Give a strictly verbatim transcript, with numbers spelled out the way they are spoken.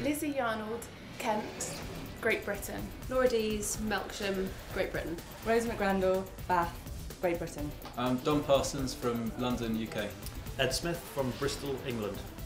Lizzy, Yarnold, Kent, Great Britain. Laura Deas, Melksham, Great Britain. Rose Mograndle, Bath, Great Britain. Um, Don Parsons from London, U K. Ed Smith from Bristol, England.